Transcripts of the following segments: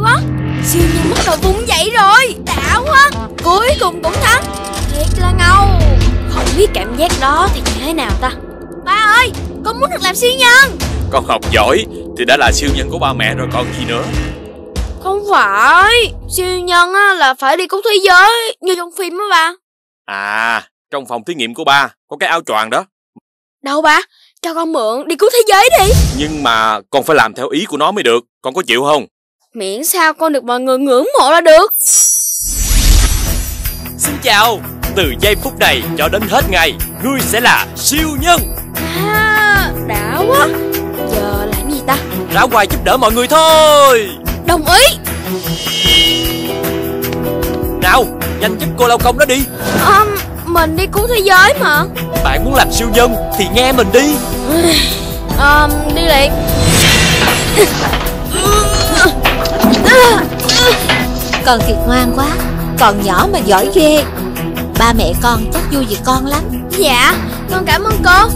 quá. Siêu nhân bắt đầu vùng dậy rồi. Đã quá. Cuối cùng cũng thắng. Thiệt là ngầu. Không biết cảm giác đó thì như thế nào ta. Ba ơi, con muốn được làm siêu nhân. Con học giỏi thì đã là siêu nhân của ba mẹ rồi còn gì nữa. Không phải, siêu nhân á là phải đi cứu thế giới như trong phim á ba. À, trong phòng thí nghiệm của ba có cái áo choàng đó. Đâu ba, cho con mượn đi cứu thế giới đi. Nhưng mà con phải làm theo ý của nó mới được. Con có chịu không? Miễn sao con được mọi người ngưỡng mộ là được. Xin chào. Từ giây phút này cho đến hết ngày, ngươi sẽ là siêu nhân. À, đã quá. Giờ làm gì ta? Ra ngoài giúp đỡ mọi người thôi. Đồng ý. Nào, nhanh giúp cô lao công đó đi. Mình đi cứu thế giới mà. Bạn muốn làm siêu nhân thì nghe mình đi. Đi liền. Con thiệt ngoan quá. Còn nhỏ mà giỏi ghê. Ba mẹ con chắc vui vì con lắm. Dạ, con cảm ơn cô.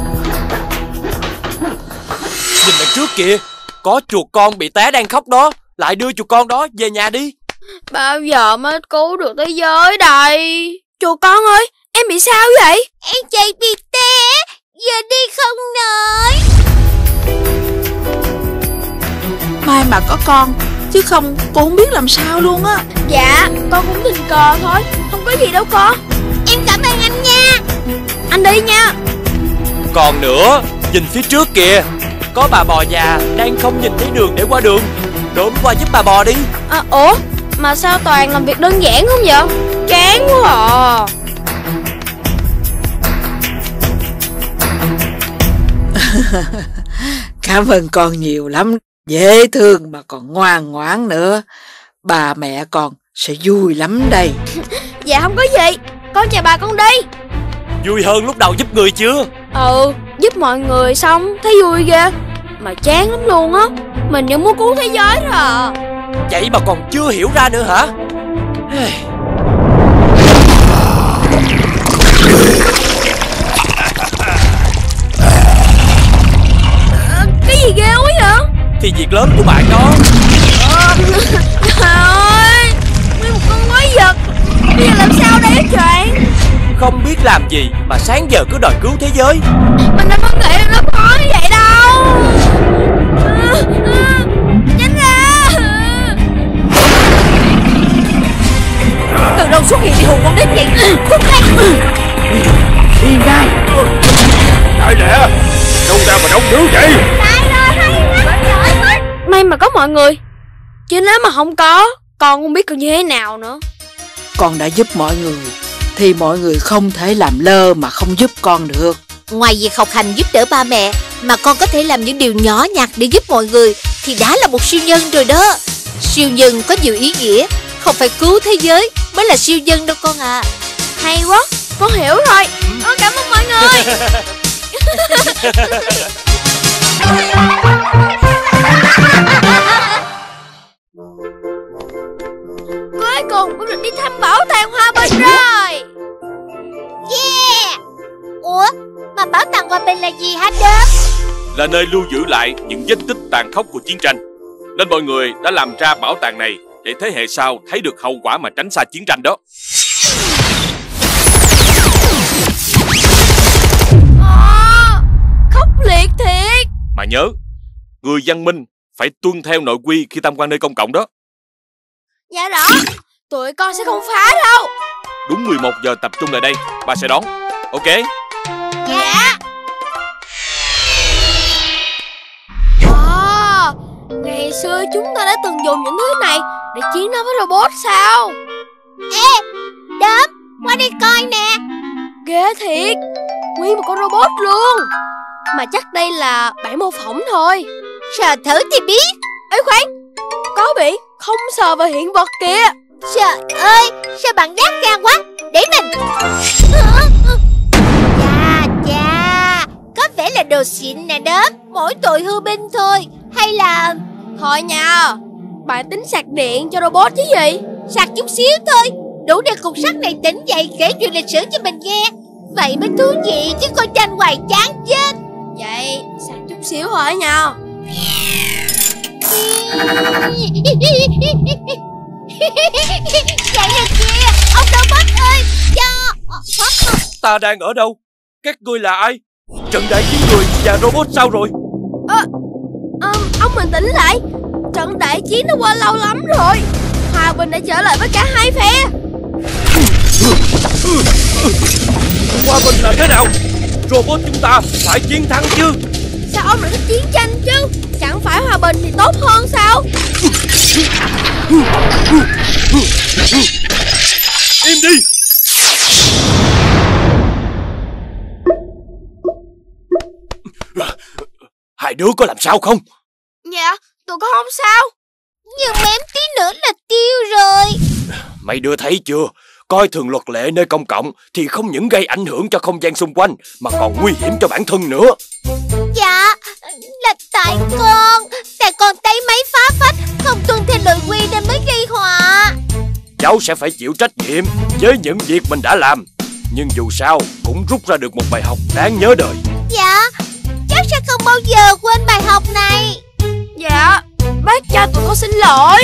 Nhìn đằng trước kìa, có chuột con bị té đang khóc đó. Lại đưa chuột con đó về nhà đi. Bao giờ mới cứu được thế giới đây? Chuột con ơi, em bị sao vậy? Em chạy bị té, giờ đi không nổi. May mà có con, chứ không cô không biết làm sao luôn á. Dạ, con cũng tình cờ thôi, không có gì đâu con. Em cảm ơn anh nha. Anh đi nha. Còn nữa, nhìn phía trước kìa, có bà bò già đang không nhìn thấy đường để qua đường. Đốm qua giúp bà bò đi. Ủa, mà sao toàn làm việc đơn giản không vậy? Chán quá à. Cảm ơn con nhiều lắm. Dễ thương mà còn ngoan ngoãn nữa. Bà mẹ con sẽ vui lắm đây. Dạ không có gì, con chào bà con đi. Vui hơn lúc đầu giúp người chưa? Giúp mọi người xong thấy vui ghê. Mà chán lắm luôn á. Mình vẫn muốn cứu thế giới rồi à. Vậy mà còn chưa hiểu ra nữa hả? Cái gì ghê quá vậy? Thì việc lớn của bạn đó. Trời ơi, nguyên một con quái vật. Bây giờ làm sao đây chuyện? Không biết làm gì mà sáng giờ cứ đòi cứu thế giới. Mình đâu có nghĩ là nó khó như vậy đâu. Tránh ra. Từ đâu xuất hiện đi hù con nít vậy? Cút ngay. Yên ra. Đại lẹ, đâu ra mà đông dữ vậy? May mà có mọi người. Chứ nếu mà không có, con không biết còn như thế nào nữa. Con đã giúp mọi người thì mọi người không thể làm lơ mà không giúp con được. Ngoài việc học hành giúp đỡ ba mẹ, mà con có thể làm những điều nhỏ nhặt để giúp mọi người thì đã là một siêu nhân rồi đó. Siêu nhân có nhiều ý nghĩa, không phải cứu thế giới mới là siêu nhân đâu con à. Hay quá, con hiểu rồi. Con cảm ơn mọi người. Cuối cùng cũng được đi thăm bảo tàng hòa bình rồi. Yeah. Ủa, mà bảo tàng hòa bình là gì hả Đốm? Là nơi lưu giữ lại những vết tích tàn khốc của chiến tranh. Nên mọi người đã làm ra bảo tàng này để thế hệ sau thấy được hậu quả mà tránh xa chiến tranh đó. Khốc liệt thiệt. Mà nhớ, người văn minh phải tuân theo nội quy khi tham quan nơi công cộng đó. Dạ rõ, tụi con sẽ không phá đâu. Đúng 11 giờ tập trung lại đây, bà sẽ đón. Ok? Dạ. Ngày xưa chúng ta đã từng dùng những thứ này để chiến đấu với robot sao? Ê, Đốm, qua đây coi nè. Ghê thiệt, nguyên một con robot luôn. Mà chắc đây là bản mô phỏng thôi. Sờ thử thì biết. Ê khoan, có biển không sờ vào hiện vật kìa. Trời ơi, sao bạn đát gan quá. Để mình. Chà, có vẻ là đồ xịn nè Đốm. Mỗi tội hư binh thôi. Hay là... Thôi nha, bạn tính sạc điện cho robot chứ gì? Sạc chút xíu thôi, đủ để cục sắt này tỉnh dậy kể chuyện lịch sử cho mình nghe. Vậy mới thú vị chứ coi tranh hoài chán chết. Vậy sạc chút xíu thôi nha. Chạy được kìa, ông robot ơi, cho. Ta đang ở đâu? Các ngươi là ai? Trận đại chiến người và robot sao rồi? Ông bình tĩnh lại. Trận đại chiến nó qua lâu lắm rồi. Hòa bình đã trở lại với cả hai phe. Hòa bình là thế nào? Robot chúng ta phải chiến thắng chứ. Sao ông lại thích chiến tranh chứ? Chẳng phải hòa bình thì tốt hơn sao? Im đi. Hai đứa có làm sao không? Dạ, tụi con không sao. Nhưng mém tí nữa là tiêu rồi. Mấy đứa thấy chưa? Coi thường luật lệ nơi công cộng thì không những gây ảnh hưởng cho không gian xung quanh mà còn nguy hiểm cho bản thân nữa. Dạ, là tại con tay máy phá phách, không tuân theo nội quy nên mới gây họa. Cháu sẽ phải chịu trách nhiệm với những việc mình đã làm. Nhưng dù sao cũng rút ra được một bài học đáng nhớ đời. Dạ, cháu sẽ không bao giờ quên bài học này. Dạ, bác cho tụi con xin lỗi.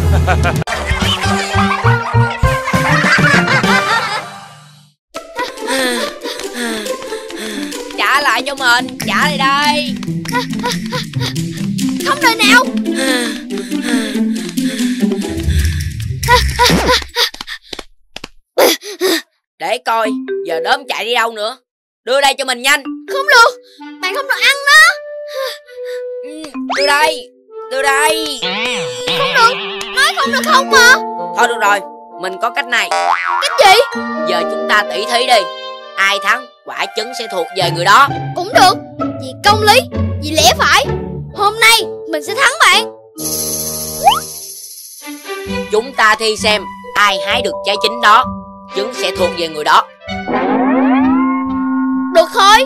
Trả lại cho mình, trả lại đây. Không đời nào. Để coi, giờ đốm chạy đi đâu nữa. Đưa đây cho mình nhanh. Không được, bạn không được ăn nó. Đưa đây, đưa đây. Không được, nói không được không mà. Thôi được rồi, mình có cách này. Cách gì? Giờ chúng ta tỉ thí đi. Ai thắng, quả trứng sẽ thuộc về người đó. Cũng được, vì công lý, vì lẽ phải. Hôm nay mình sẽ thắng bạn. Chúng ta thi xem ai hái được trái chín đó, trứng sẽ thuộc về người đó. Được thôi.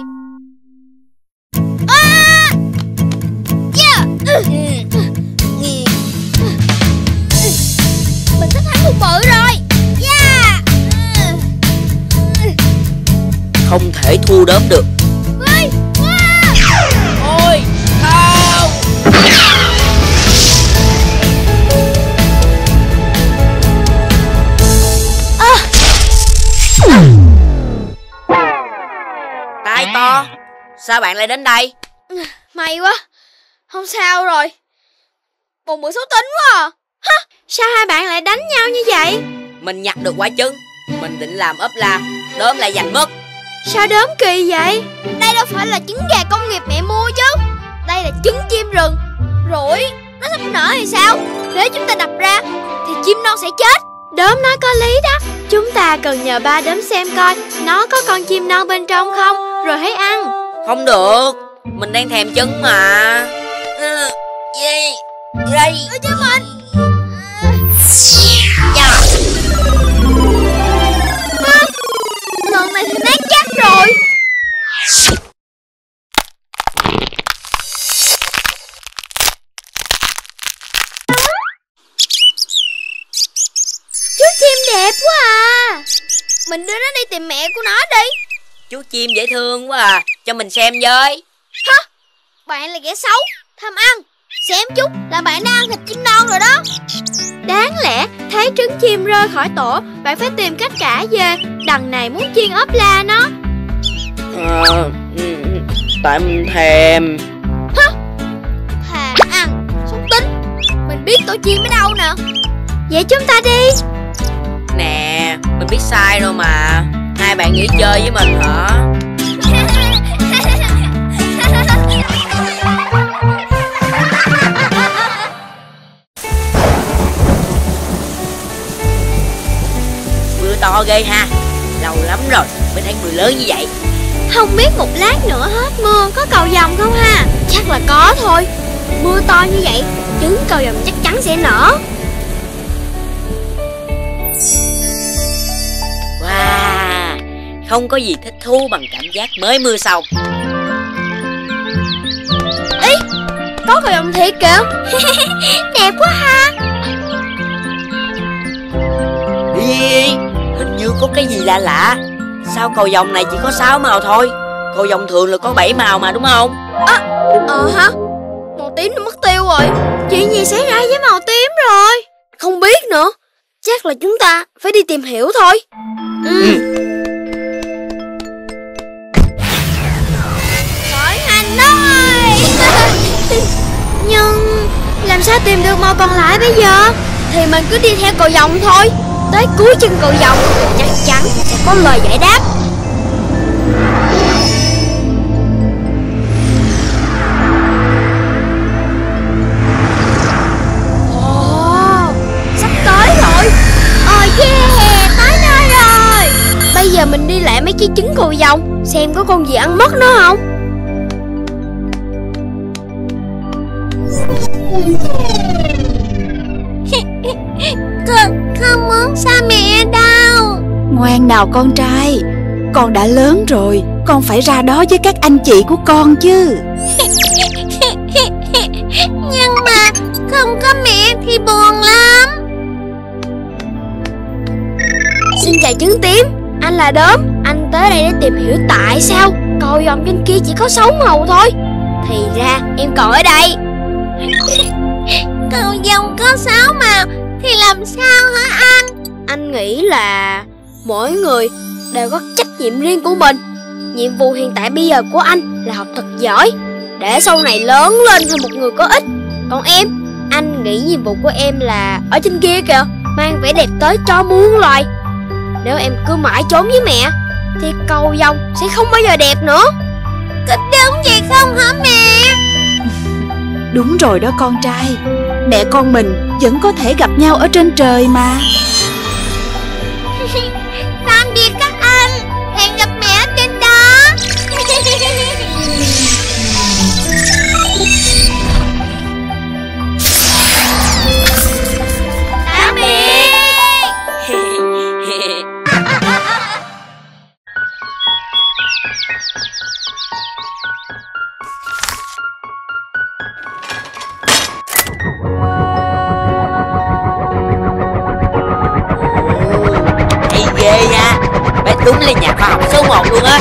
Mình sẽ thắng một bự rồi. Không thể thua đốm được. Ôi, Ôi, không. Tai to, sao bạn lại đến đây? may quá, không sao rồi. Một bữa xấu tính quá à. Hả? Sao hai bạn lại đánh nhau như vậy? Mình nhặt được quả trứng, mình định làm ốp la, đốm lại giành mất. Sao đốm kỳ vậy? Đây đâu phải là trứng gà công nghiệp mẹ mua chứ. Đây là trứng chim rừng. Rồi nó sắp nở thì sao? Nếu chúng ta đập ra thì chim non sẽ chết. Đốm nói có lý đó. Chúng ta cần nhờ ba đốm xem coi nó có con chim non bên trong không, rồi hãy ăn. Không được, mình đang thèm trứng mà. Đây, đây. Cho mình. Lần này thì nát chắc rồi. Chú chim đẹp quá à. Mình đưa nó đi tìm mẹ của nó đi. Chú chim dễ thương quá à, cho mình xem với. Hả? Bạn là kẻ xấu, tham ăn. Xem chút là bạn đã ăn thịt chim non rồi đó. Đáng lẽ thấy trứng chim rơi khỏi tổ, bạn phải tìm cách trả về. Đằng này muốn chiên ốp la nó. Tại mình thèm. Hả? Thà ăn, xúc tính. Mình biết tổ chim ở đâu nè. Vậy chúng ta đi. Nè, mình biết sai rồi mà. Hai bạn nghỉ chơi với mình hả? Mưa to ghê ha. Lâu lắm rồi mới thấy mưa lớn như vậy. Không biết một lát nữa hết mưa có cầu vồng không ha? Chắc là có thôi. Mưa to như vậy, trứng cầu vồng chắc chắn sẽ nở. Wow, không có gì thích thú bằng cảm giác mới mưa xong. Ý, có cầu vồng thiệt kìa. Đẹp quá ha. Ý, hình như có cái gì lạ lạ. Sao cầu vồng này chỉ có 6 màu thôi? Cầu vồng thường là có 7 màu mà đúng không? Hả? Màu tím nó mất tiêu rồi. Chuyện gì xảy ra với màu tím rồi? Không biết nữa. Chắc là chúng ta phải đi tìm hiểu thôi. Khởi hành thôi. Nhưng làm sao tìm được màu còn lại bây giờ? Thì mình cứ đi theo cầu vồng thôi. Tới cuối chân cầu vồng chắc chắn sẽ có lời giải đáp. Sắp tới rồi. Yeah, tới nơi rồi. Bây giờ mình đi lại mấy cái trứng cầu vồng, xem có con gì ăn mất nó không. Không muốn xa mẹ đâu. Ngoan nào con trai, con đã lớn rồi, con phải ra đó với các anh chị của con chứ. Nhưng mà không có mẹ thì buồn lắm. Xin chào trứng tím, anh là Đốm. Anh tới đây để tìm hiểu tại sao cầu vồng trên kia chỉ có 6 màu thôi. Thì ra em còn ở đây. Cầu vồng có 6 màu thì làm sao hả anh? Anh nghĩ là mỗi người đều có trách nhiệm riêng của mình. Nhiệm vụ hiện tại bây giờ của anh là học thật giỏi, để sau này lớn lên thành một người có ích. Còn em, anh nghĩ nhiệm vụ của em là ở trên kia kìa, mang vẻ đẹp tới cho muôn loài. Nếu em cứ mãi trốn với mẹ thì cầu vồng sẽ không bao giờ đẹp nữa. Có đúng vậy không hả mẹ? Đúng rồi đó con trai, mẹ con mình vẫn có thể gặp nhau ở trên trời mà. Tạm biệt các anh, hẹn gặp mẹ ở trên đó. Tạm biệt. Hay ghê nha, bé đúng là nhà khoa học số 1 luôn á.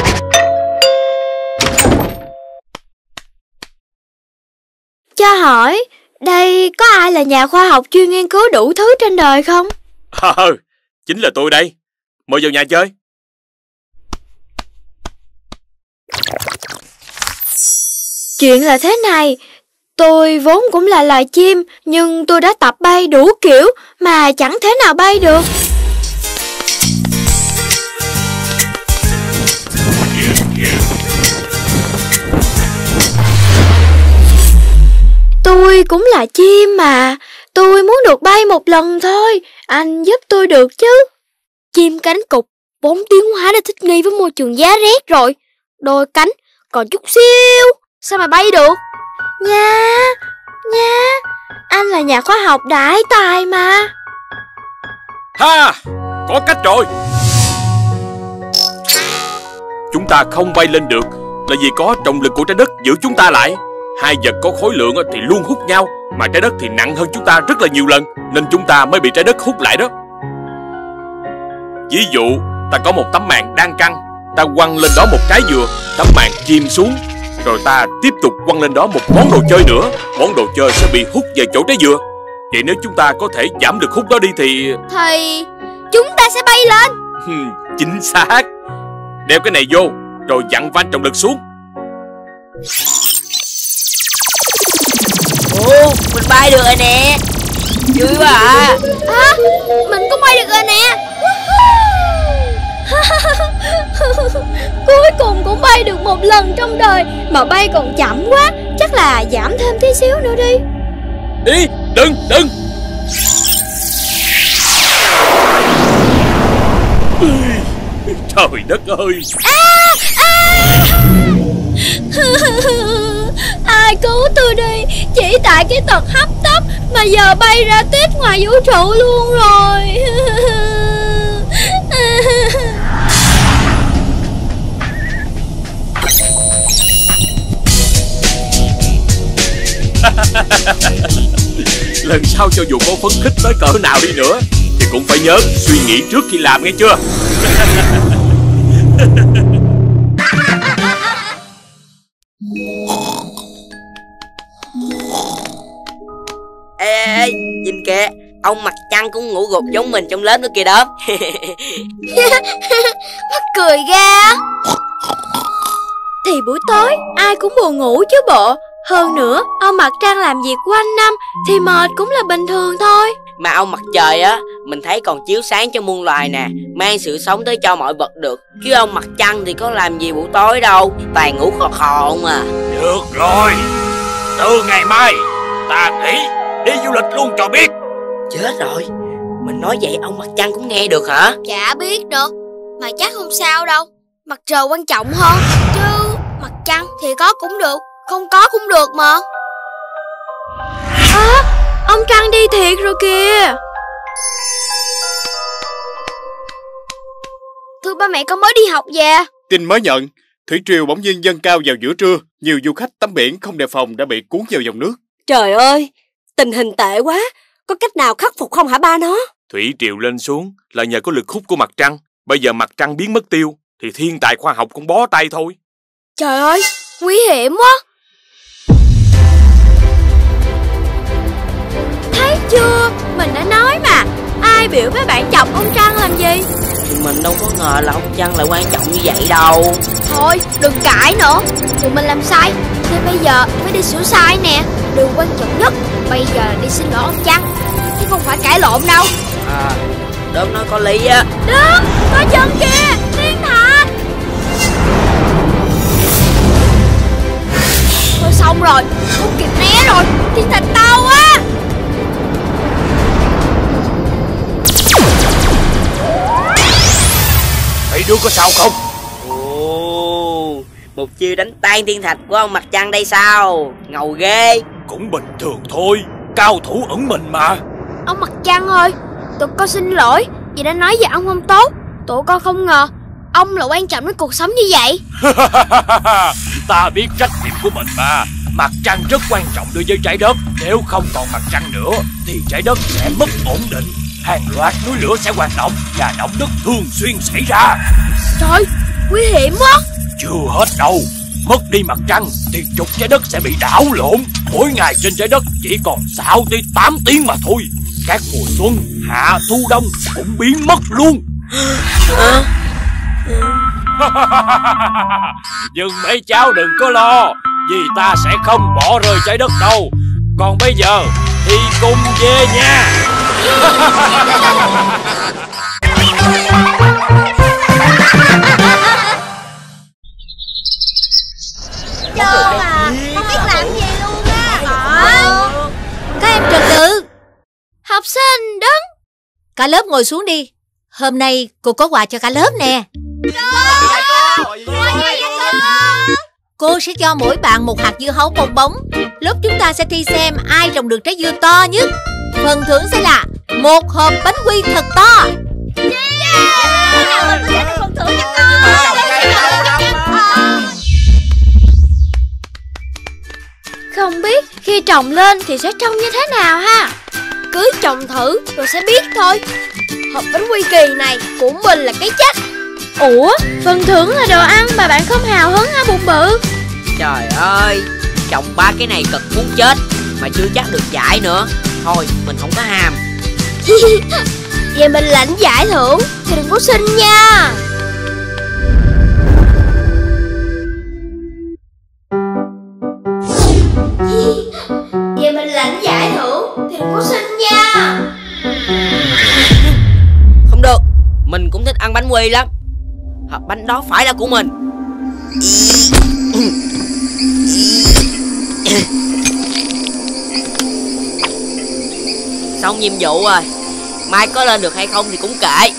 Cho hỏi, đây có ai là nhà khoa học chuyên nghiên cứu đủ thứ trên đời không? Chính là tôi đây. Mời vào nhà chơi. Chuyện là thế này, tôi vốn cũng là loài chim, nhưng tôi đã tập bay đủ kiểu mà chẳng thể nào bay được. Tôi cũng là chim mà, tôi muốn được bay một lần thôi, anh giúp tôi được chứ. Chim cánh cụt vốn tiến hóa đã thích nghi với môi trường giá rét rồi, đôi cánh còn chút xíu, sao mà bay được? Nha, anh là nhà khoa học đại tài mà. Ha, có cách rồi. Chúng ta không bay lên được là vì có trọng lực của trái đất giữ chúng ta lại. Hai vật có khối lượng thì luôn hút nhau, mà trái đất thì nặng hơn chúng ta rất là nhiều lần, nên chúng ta mới bị trái đất hút lại đó. Ví dụ, ta có một tấm màn đang căng, ta quăng lên đó một trái dừa, tấm màn chìm xuống, rồi ta tiếp tục quăng lên đó một món đồ chơi nữa, món đồ chơi sẽ bị hút về chỗ trái dừa. Vậy nếu chúng ta có thể giảm được hút đó đi thì chúng ta sẽ bay lên. Chính xác. Đeo cái này vô, rồi vặn van trọng lực xuống. Ồ, mình bay được rồi nè. Vui quá à. Mình cũng bay được rồi nè. Cuối cùng cũng bay được một lần trong đời, mà bay còn chậm quá, chắc là giảm thêm tí xíu nữa đi. Đi, đừng. Trời đất ơi. Ai cứu tôi đi, chỉ tại cái tật hấp tấp mà giờ bay ra tiếp ngoài vũ trụ luôn rồi. Lần sau cho dù có phấn khích tới cỡ nào đi nữa thì cũng phải nhớ suy nghĩ trước khi làm, nghe chưa? ơi, nhìn kìa, ông mặt trăng cũng ngủ gục giống mình trong lớp nữa kìa đó. Mắc cười ghê. Thì buổi tối ai cũng buồn ngủ chứ bộ. Hơn nữa, ông mặt trăng làm việc quanh năm thì mệt cũng là bình thường thôi. Mà ông mặt trời á, mình thấy còn chiếu sáng cho muôn loài nè, mang sự sống tới cho mọi vật được. Chứ ông mặt trăng thì có làm gì buổi tối đâu, toàn ngủ khò khò không à. Được rồi, từ ngày mai ta nghỉ đi du lịch luôn cho biết. Chết rồi, mình nói vậy ông mặt trăng cũng nghe được hả? Chả biết nữa, mà chắc không sao đâu. Mặt trời quan trọng hơn. Chứ mặt trăng thì có cũng được, không có cũng được mà. Ông trăng đi thiệt rồi kìa. Thưa ba mẹ, con mới đi học về. Tin mới nhận, thủy triều bỗng nhiên dâng cao vào giữa trưa. Nhiều du khách tắm biển không đề phòng đã bị cuốn vào dòng nước. Trời ơi, tình hình tệ quá. Có cách nào khắc phục không hả ba nó? Thủy triều lên xuống là nhờ có lực hút của mặt trăng. Bây giờ mặt trăng biến mất tiêu thì thiên tài khoa học cũng bó tay thôi. Trời ơi, nguy hiểm quá. Thấy chưa, mình đã nói mà. Ai biểu mấy bạn chọc ông trăng làm gì? Mình đâu có ngờ là ông trăng lại quan trọng như vậy đâu. Thôi, đừng cãi nữa. Tụi mình làm sai nên bây giờ mới đi sửa sai nè. Điều quan trọng nhất bây giờ là đi xin lỗi ông trăng, chứ không phải cãi lộn đâu. Đớn nói có lý á. Đớn, có chân kìa, thiên thạch. Thôi xong rồi, không kịp né rồi. Thiên thạch đau quá. Mấy đứa có sao không? Ồ, một chiêu đánh tan thiên thạch của ông mặt trăng đây sao? Ngầu ghê. Cũng bình thường thôi, cao thủ ẩn mình mà. Ông mặt trăng ơi, tụi con xin lỗi vì đã nói về ông không tốt. Tụi con không ngờ ông là quan trọng đến cuộc sống như vậy. Ta biết trách nhiệm của mình mà. Mặt trăng rất quan trọng đối với trái đất. Nếu không còn mặt trăng nữa thì trái đất sẽ mất ổn định. Hàng loạt núi lửa sẽ hoạt động và động đất thường xuyên xảy ra. Trời, nguy hiểm quá. Chưa hết đâu. Mất đi mặt trăng thì trục trái đất sẽ bị đảo lộn. Mỗi ngày trên trái đất chỉ còn 6 tới 8 tiếng mà thôi. Các mùa xuân, hạ, thu, đông cũng biến mất luôn. Nhưng mấy cháu đừng có lo, vì ta sẽ không bỏ rơi trái đất đâu. Còn bây giờ thì cùng về nha. Trơn à, không biết làm gì luôn á. Các em trật tự. Học sinh đứng. Cả lớp ngồi xuống đi. Hôm nay cô có quà cho cả lớp nè. Cô sẽ cho mỗi bạn một hạt dưa hấu bong bóng. Lớp chúng ta sẽ thi xem ai trồng được trái dưa to nhất. Phần thưởng sẽ là một hộp bánh quy thật to. Mình có thể được phần thưởng cho con. Không biết khi trồng lên thì sẽ trông như thế nào ha. Cứ trồng thử rồi sẽ biết thôi. Hộp bánh quy kỳ này của mình là cái chắc. Ủa, phần thưởng là đồ ăn mà bạn không hào hứng hả bụng bự? Trời ơi, trồng 3 cái này cực muốn chết mà chưa chắc được giải nữa. Thôi, mình không có ham. Vậy mình lãnh giải thưởng thì đừng có xin nha. Vậy mình lãnh giải thưởng thì đừng có xin nha. Không được, mình cũng thích ăn bánh quy lắm. Hộp bánh đó phải là của mình. Xong nhiệm vụ rồi. Mai có lên được hay không thì cũng kệ.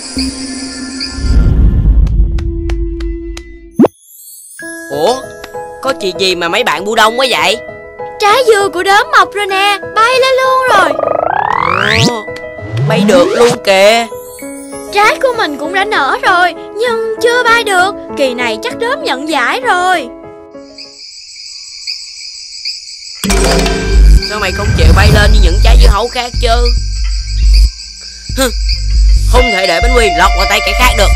Ủa, có chuyện gì mà mấy bạn bu đông quá vậy? Trái dừa của đốm mọc rồi nè, bay lên luôn rồi. Ồ, bay được luôn kìa. Trái của mình cũng đã nở rồi, nhưng chưa bay được. Kỳ này chắc đốm nhận giải rồi. Sao mày không chịu bay lên như những trái dưa hấu khác chứ? Không thể để bánh quy lọt vào tay kẻ khác được.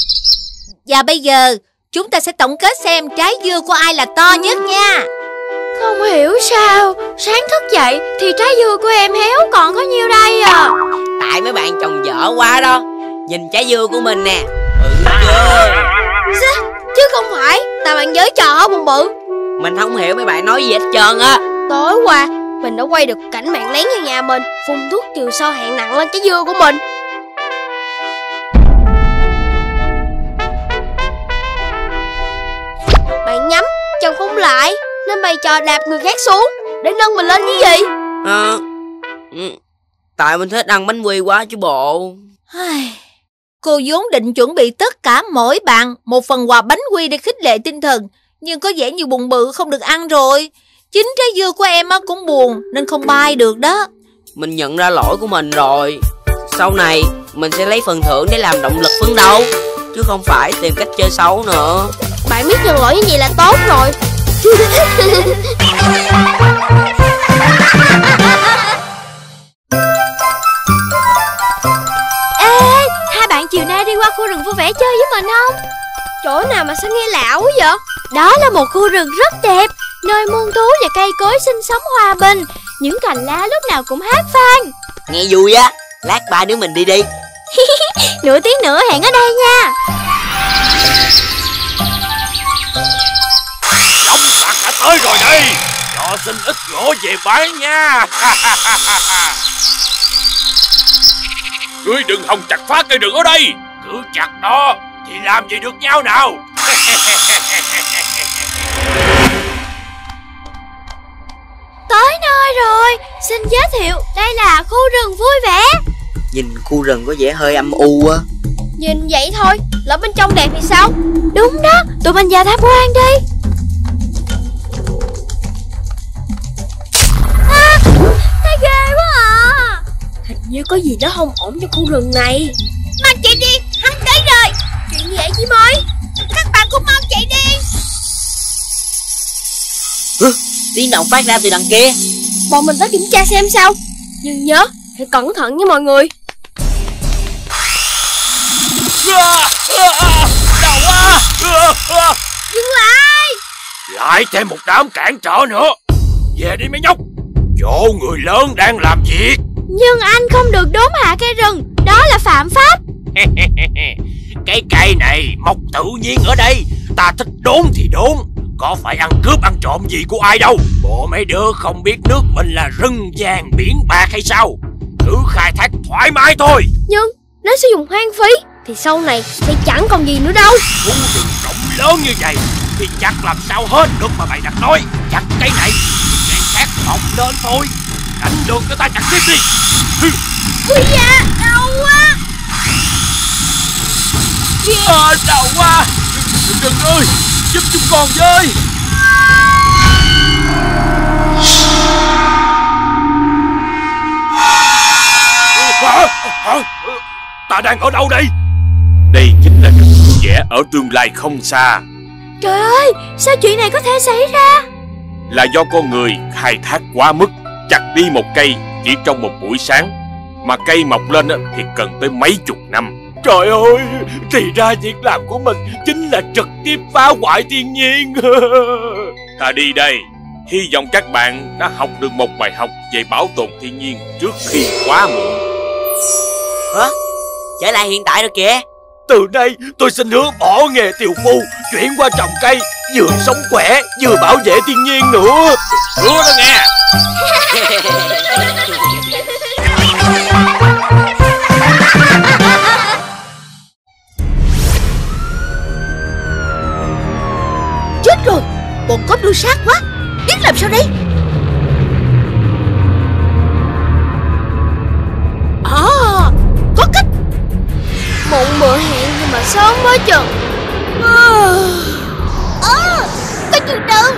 Và bây giờ chúng ta sẽ tổng kết xem trái dưa của ai là to nhất nha. Không hiểu sao sáng thức dậy thì trái dưa của em héo còn có nhiêu đây à. Tại mấy bạn trồng dở quá đó. Nhìn trái dưa của mình nè. Chứ không phải tại bạn giới trò hả bụng bự. Mình không hiểu mấy bạn nói gì hết trơn á. Tối qua mình đã quay được cảnh bạn lén vào nhà mình phun thuốc trừ sâu hạng nặng lên trái dưa của mình. Bạn nhắm chân không lại nên bày trò đạp người khác xuống để nâng mình lên như gì. Tại mình thích ăn bánh quy quá chứ bộ. Cô vốn định chuẩn bị tất cả mỗi bạn một phần quà bánh quy để khích lệ tinh thần, nhưng có vẻ như bụng bự không được ăn rồi. Chính trái dưa của em cũng buồn nên không bay được đó. Mình nhận ra lỗi của mình rồi. Sau này mình sẽ lấy phần thưởng để làm động lực phấn đấu, chứ không phải tìm cách chơi xấu nữa. Bạn biết nhận lỗi như vậy là tốt rồi. Ê, hai bạn chiều nay đi qua khu rừng vui vẻ chơi với mình không? Chỗ nào mà sao nghe lạ quá vậy? Đó là một khu rừng rất đẹp, nơi muôn thú và cây cối sinh sống hòa bình. Những cành lá lúc nào cũng hát vang. Nghe vui á, lát ba đứa mình đi đi. Nửa tiếng nữa hẹn ở đây nha. Lâm tặc đã tới rồi đây. Cho xin ít gỗ về bán nha. Ngươi đừng hòng chặt phá cây rừng ở đây. Cứ chặt nó thì làm gì được nhau nào. Tới nơi rồi, xin giới thiệu đây là khu rừng vui vẻ. Nhìn khu rừng có vẻ hơi âm u á. Nhìn vậy thôi, lỡ bên trong đẹp thì sao? Đúng đó, tụi mình vào tham quan đi. Thấy ghê quá à. Hình như có gì đó không ổn trong khu rừng này. Mau chạy đi, hắn tới rồi. Chuyện gì vậy chị mới? Các bạn cũng mau chạy đi. Tiếng động phát ra từ đằng kia. Bọn mình tới kiểm tra xem sao. Nhưng nhớ, hãy cẩn thận với mọi người. Đau quá. Dừng lại. Lại thêm một đám cản trở nữa. Về đi mấy nhóc. Chỗ người lớn đang làm việc. Nhưng anh không được đốn hạ cây rừng. Đó là phạm pháp. Cái cây này mọc tự nhiên ở đây. Ta thích đốn thì đốn. Có phải ăn cướp ăn trộm gì của ai đâu. Bộ mấy đứa không biết nước mình là rừng vàng biển bạc hay sao? Cứ khai thác thoải mái thôi. Nhưng nếu sử dụng hoang phí thì sau này sẽ chẳng còn gì nữa đâu. Khu rừng rộng lớn như vậy thì chặt làm sao hết được mà mày đặt nói. Chặt cây này thì cây khác mọc lên thôi. Đánh đường cho ta chặt tiếp đi. Ui da, đau quá. Đau quá. Rừng ơi, giúp chúng con với. Ta đang ở đâu đây? Đây chính là rừng vui vẻ ở tương lai không xa. Trời ơi, sao chuyện này có thể xảy ra? Là do con người khai thác quá mức, chặt đi một cây chỉ trong một buổi sáng, mà cây mọc lên thì cần tới mấy chục năm. Trời ơi, thì ra việc làm của mình chính là trực tiếp phá hoại thiên nhiên. Ta đi đây, hy vọng các bạn đã học được một bài học về bảo tồn thiên nhiên trước khi quá muộn. Hả? Trở lại hiện tại rồi kìa. Từ nay tôi xin hứa bỏ nghề tiều phu, chuyển qua trồng cây, vừa sống khỏe vừa bảo vệ thiên nhiên nữa. Hứa đó nghe. Chết rồi, bọn cướp đuôi sát quá. Biết làm sao đây? Có cách. Mụn bựa hẹn nhưng mà sớm mới chừng. Có chừng đường.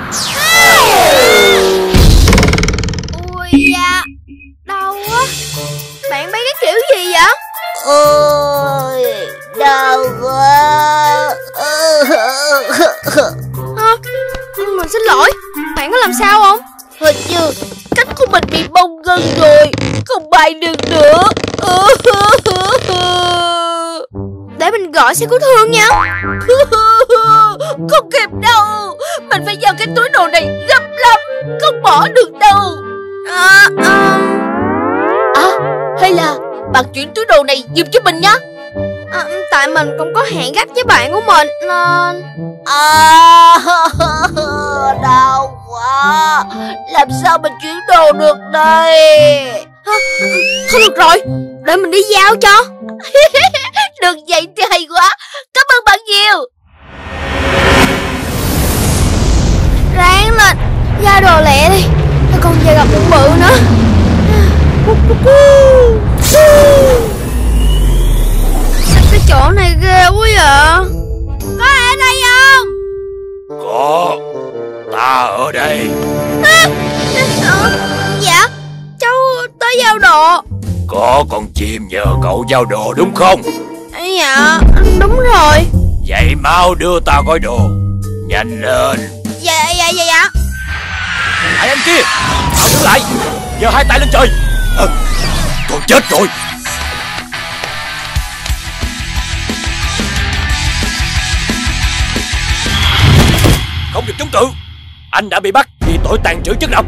Ui da, đau quá. Bạn bay cái kiểu gì vậy? Ôi, đau quá. Mình xin lỗi. Bạn có làm sao không? Hình như cánh của mình bị bong gân rồi, không bay được nữa. Để mình gọi xe cứu thương nha. Không kịp đâu, Mình phải giao cái túi đồ này gấp lắm, không bỏ được đâu. Hay là bạn chuyển túi đồ này giùm cho mình nhá. Tại mình cũng có hẹn gấp với bạn của mình nên... Đau quá, làm sao mình chuyển đồ được đây? Thôi được rồi, để mình đi giao cho. Được vậy thì hay quá, cảm ơn bạn nhiều. Ráng lên, giao đồ lẹ đi, tôi còn về gặp bụng bự nữa. Cái chỗ này ghê quá vậy. Có ai ở đây không? Có, ta ở đây. Dạ, cháu tới giao đồ. Có con chim nhờ cậu giao đồ đúng không? Dạ, đúng rồi. Vậy mau đưa ta gói đồ, nhanh lên. Dạ. Hai anh kia, mau đứng lại, giơ hai tay lên trời. Con chết rồi. Không được chống cự, anh đã bị bắt vì tội tàng trữ chất độc.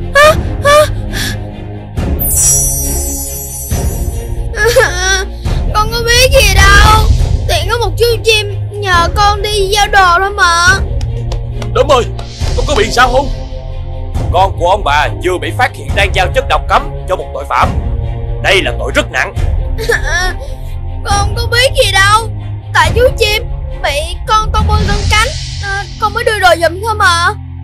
Con có biết gì đâu, tiện có một chú chim nhờ con đi giao đồ thôi mà. Đúng rồi, con có bị sao không? Con của ông bà vừa bị phát hiện đang giao chất độc cấm cho một tội phạm. Đây là tội rất nặng. Con có biết gì đâu, tại chú chim bị con bơi gân cánh, con mới đưa đồ giùm thôi mà.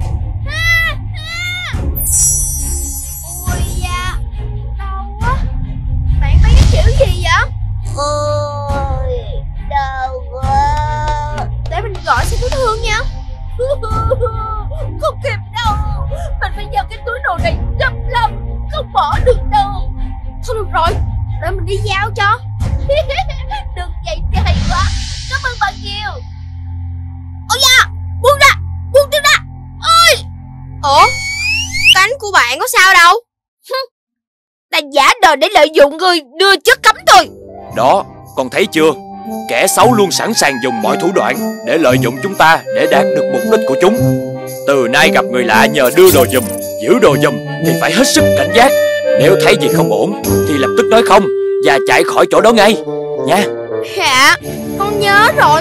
Ôi da, đau quá. Bạn thấy cái chữ gì vậy? Ôi, đau quá. Để mình gọi xe cứu thương nha. Không kịp đâu, mình phải giao cái túi đồ này gấp lắm, không bỏ được đâu. Thôi được rồi, để mình đi giao cho. Được vậy thì hay quá, cảm ơn bạn nhiều. Ôi da, buông tôi ra. Ôi. Ủa, cánh của bạn có sao đâu? Ta giả đời để lợi dụng người đưa chất cấm thôi. Đó, con thấy chưa? Kẻ xấu luôn sẵn sàng dùng mọi thủ đoạn để lợi dụng chúng ta để đạt được mục đích của chúng. Từ nay gặp người lạ nhờ đưa đồ giùm, giữ đồ giùm thì phải hết sức cảnh giác. Nếu thấy gì không ổn thì lập tức nói không và chạy khỏi chỗ đó ngay nha. Dạ, con nhớ rồi.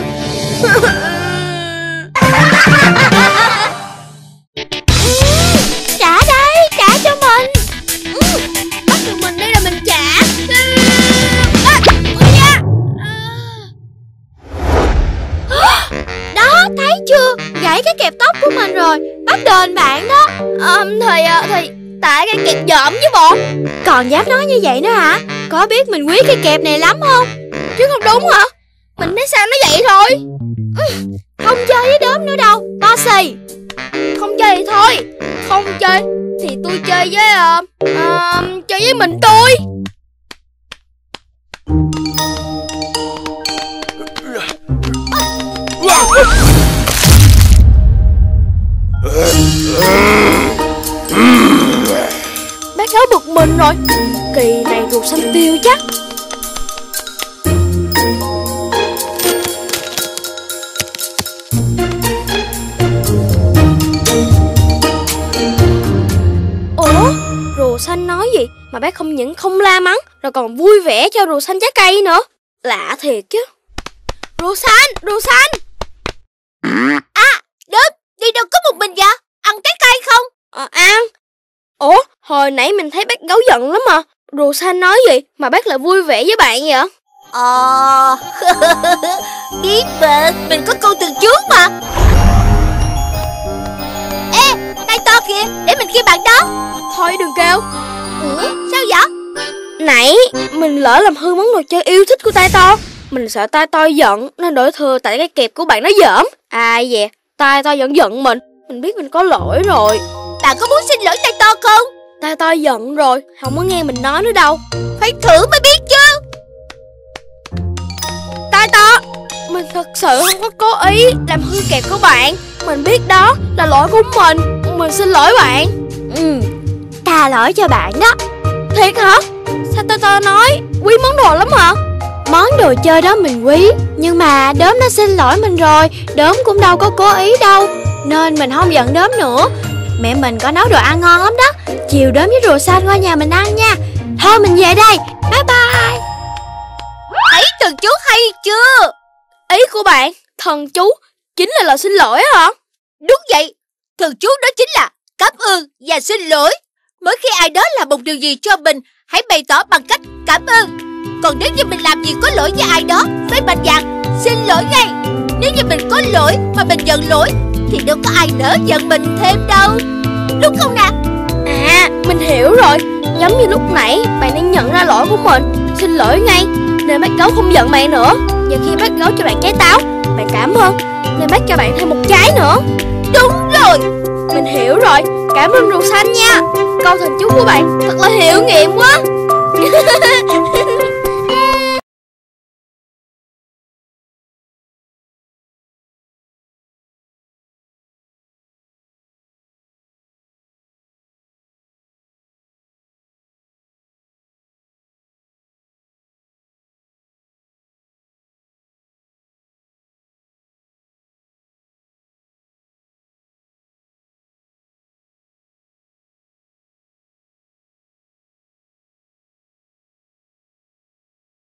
Trả đây, trả cho mình. Bắt được mình đây là mình trả. Đó, thấy chưa? Gãy cái kẹp tóc của mình rồi. Bắt đền bạn đó. Thì tại cái kẹp dởm chứ bộ. Còn dám nói như vậy nữa hả? Có biết mình quý cái kẹp này lắm không? Chứ không đúng hả? Mình nói sao nó vậy thôi. Không chơi với đốm nữa đâu, Bossy. Không chơi thì thôi. Không chơi thì tôi chơi với mình tôi. Bác gấu bực mình rồi. Kỳ này ruột xanh tiêu chắc. Ủa, rùa xanh nói gì mà bác không những không la mắng rồi còn vui vẻ cho rùa xanh trái cây nữa. Lạ thiệt chứ. Rùa xanh. À, Đốm, đi đâu có một mình vậy? Ăn trái cây không? Ăn. Ủa, hồi nãy mình thấy bác gấu giận lắm mà. Rùa xanh nói gì mà bác lại vui vẻ với bạn vậy? Biết mà, mình có câu từ trước mà. Ê, tay to kìa, để mình kêu bạn đó. Thôi đừng kêu. Ủa, sao vậy? Nãy mình lỡ làm hư món đồ chơi yêu thích của tay to. Mình sợ tay to giận nên đổi thừa tại cái kẹp của bạn nó dởm. Ai dè, tay to vẫn giận mình. Mình biết mình có lỗi rồi. Bạn có muốn xin lỗi tay to không? Tay to giận rồi, không có nghe mình nói nữa đâu. Phải thử mới biết chứ. Tay to, mình thật sự không có cố ý làm hư kẹp của bạn. Mình biết đó là lỗi của mình. Mình xin lỗi bạn. Ta lỗi cho bạn đó. Thiệt hả? Sao tay to nói quý món đồ lắm hả? Món đồ chơi đó mình quý, nhưng mà Đốm đã xin lỗi mình rồi. Đốm cũng đâu có cố ý đâu. nên mình không giận đốm nữa. Mẹ mình có nấu đồ ăn ngon lắm đó. Chiều đốm với rùa xanh qua nhà mình ăn nha. Thôi mình về đây. Bye bye. Thấy thần chú hay chưa? Ý của bạn, thần chú chính là lời xin lỗi hả? Đúng vậy, thần chú đó chính là cảm ơn và xin lỗi. Mỗi khi ai đó làm một điều gì cho mình, hãy bày tỏ bằng cách cảm ơn. Còn nếu như mình làm gì có lỗi với ai đó, phải mạnh dạn xin lỗi ngay. Nếu như mình có lỗi mà mình giận lỗi thì đâu có ai nỡ giận mình thêm đâu, đúng không nào? À, mình hiểu rồi. Giống như lúc nãy bạn đã nhận ra lỗi của mình, xin lỗi ngay, nên bác gấu không giận bạn nữa. Và khi bác gấu cho bạn trái táo, bạn cảm ơn, nên bác cho bạn thêm một trái nữa. Đúng rồi. Mình hiểu rồi. Cảm ơn rùa xanh nha. Câu thần chú của bạn thật là hiệu nghiệm quá.